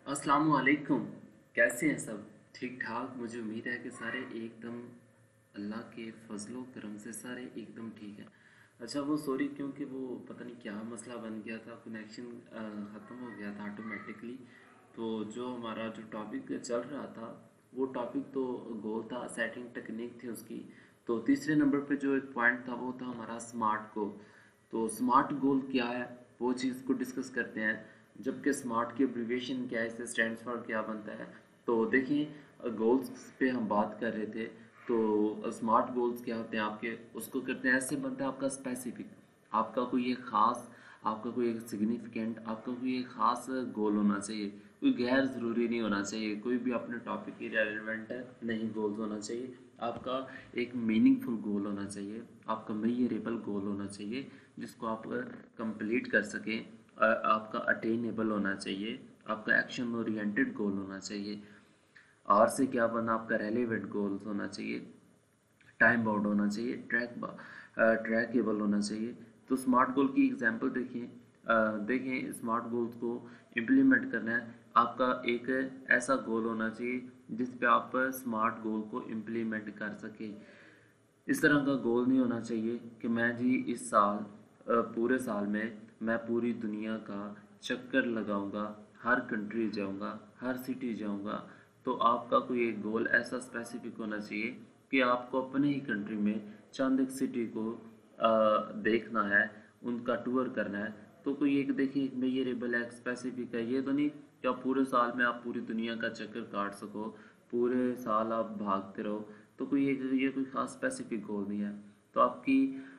अस्सलाम वालेकुम। कैसे हैं सब? ठीक ठाक। मुझे उम्मीद है कि सारे एकदम अल्लाह के फजलो करम से सारे एकदम ठीक है। अच्छा, वो सॉरी, क्योंकि वो पता नहीं क्या मसला बन गया था, कनेक्शन ख़त्म हो गया था ऑटोमेटिकली। तो जो हमारा जो टॉपिक चल रहा था, वो टॉपिक तो गोल था, सेटिंग टेक्निक थी उसकी। तो तीसरे नंबर पे जो एक पॉइंट था वो था हमारा स्मार्ट गोल। तो स्मार्ट गोल क्या है, वो चीज़ को डिस्कस करते हैं। जबकि स्मार्ट की एब्रीविएशन क्या है, इससे स्टैंड्स फॉर क्या बनता है। तो देखिए, गोल्स पे हम बात कर रहे थे। तो स्मार्ट गोल्स क्या होते हैं आपके, उसको करते हैं ऐसे बनता है आपका स्पेसिफिक। आपका कोई एक ख़ास, आपका कोई एक सिग्निफिकेंट, आपका कोई एक ख़ास गोल होना चाहिए। कोई गैर ज़रूरी नहीं होना चाहिए, कोई भी अपने टॉपिक की रेलिवेंट नहीं गोल्स होना चाहिए। आपका एक मीनिंगफुल गोल होना चाहिए, आपका मेजरेबल गोल होना चाहिए, जिसको आप कंप्लीट कर सकें। आपका अटेनेबल होना चाहिए, आपका एक्शन ओरिएंटेड गोल होना चाहिए। आर से क्या बना, आपका रेलेवेंट गोल्स होना चाहिए, टाइम बाउंड होना चाहिए, ट्रैकेबल होना चाहिए। तो स्मार्ट गोल की एग्जांपल देखिए। देखें, स्मार्ट गोल्स को इम्प्लीमेंट करना है, आपका एक ऐसा गोल होना चाहिए जिस पे आप स्मार्ट गोल को इम्प्लीमेंट कर सके। इस तरह का गोल नहीं होना चाहिए कि मैं जी इस साल, पूरे साल में मैं पूरी दुनिया का चक्कर लगाऊंगा, हर कंट्री जाऊंगा, हर सिटी जाऊंगा। तो आपका कोई एक गोल ऐसा स्पेसिफिक होना चाहिए कि आपको अपने ही कंट्री में चंद एक सिटी को देखना है, उनका टूर करना है। तो कोई एक देखिए, एक मेजरेबल है, स्पेसिफिक है। ये तो नहीं कि आप पूरे साल में आप पूरी दुनिया का चक्कर काट सको, पूरे साल आप भागते रहो। तो कोई एक ये कोई ख़ास स्पेसिफिक गोल नहीं है। तो आपकी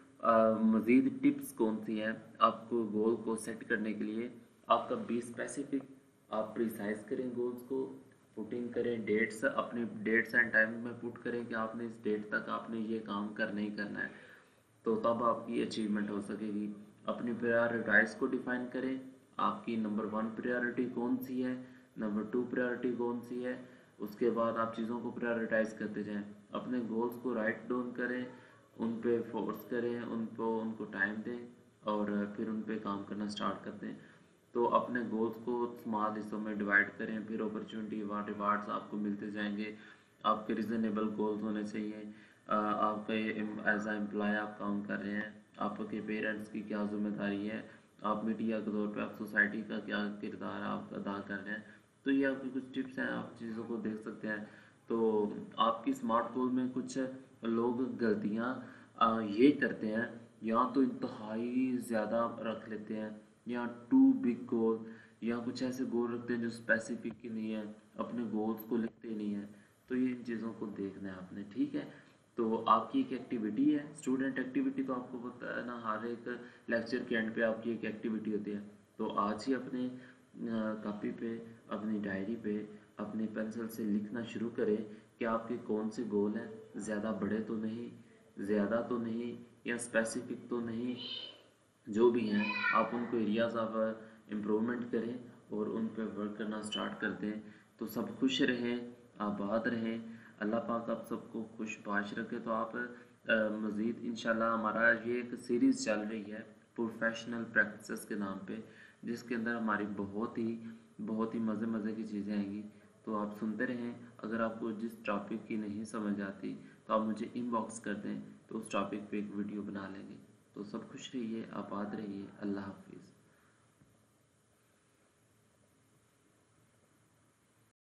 मज़ीद टिप्स कौन सी हैं आपको गोल को सेट करने के लिए? आपका बी स्पेसिफिक, आप प्रिसाइज करें गोल्स को, पुटिंग करें डेट्स, अपने डेट्स एंड टाइम में पुट करें कि आपने इस डेट तक आपने ये काम करना ही करना है। तो तब आपकी अचीवमेंट हो सकेगी। अपनी प्रायोरिटाइज को डिफाइन करें, आपकी नंबर वन प्रायोरिटी कौन सी है, नंबर टू प्रायोरिटी कौन सी है। उसके बाद आप चीज़ों को प्रायोरिटाइज करते जाएं। अपने गोल्स को राइट डाउन करें, उन पे फोर्स करें, उनको टाइम दें, और फिर उन पे काम करना स्टार्ट कर दें। तो अपने गोल्स को स्मॉल हिस्सों में डिवाइड करें, फिर अपॉर्चुनिटी रिवार्ड्स आपको मिलते जाएंगे। आपके रिजनेबल गोल्स होने चाहिए। आप एज ए एम्प्लॉय आप काम कर रहे हैं, आपके पेरेंट्स की क्या जिम्मेदारी है, आप मीडिया के तौर पे आप सोसाइटी का क्या किरदार आप अदा कर रहे हैं। तो ये आपकी कुछ टिप्स हैं, आप चीज़ों को देख सकते हैं। तो आपकी स्मार्ट गोल में कुछ लोग गलतियाँ ये करते हैं, या तो इंतहाई ज़्यादा रख लेते हैं, या टू बिग गोल, या कुछ ऐसे गोल रखते हैं जो स्पेसिफिक ही नहीं है, अपने गोल्स को लिखते ही नहीं है। तो ये इन चीज़ों को देखना है आपने, ठीक है। तो आपकी एक एक्टिविटी है, स्टूडेंट एक्टिविटी, तो आपको पता है ना, हर एक लेक्चर के एंड पे आपकी एक एक्टिविटी होती है। तो आज ही अपने कॉपी पे, अपनी डायरी पे, अपनी पेंसिल से लिखना शुरू करें कि आपके कौन से गोल हैं। ज़्यादा बड़े तो नहीं, ज़्यादा तो नहीं, या स्पेसिफिक तो नहीं, जो भी हैं आप उनको एरियाज ऑफ इम्प्रूवमेंट करें और उन पर वर्क करना स्टार्ट कर दें। तो सब खुश रहें, आबाद रहें, अल्लाह पाक आप सबको खुश बाश रखे। तो आप मज़ीद इंशाल्लाह, हमारा ये एक सीरीज़ चल रही है प्रोफेशनल प्रैक्टिसेस के नाम पे, जिसके अंदर हमारी बहुत ही मज़े मज़े की चीज़ें आएंगी। तो आप सुनते रहें। अगर आपको जिस टॉपिक की नहीं समझ आती तो आप मुझे इनबॉक्स कर दें, तो उस टॉपिक पे एक वीडियो बना लेंगे। तो सब खुश रहिए, आबाद रहिए, अल्लाह हाफिज़।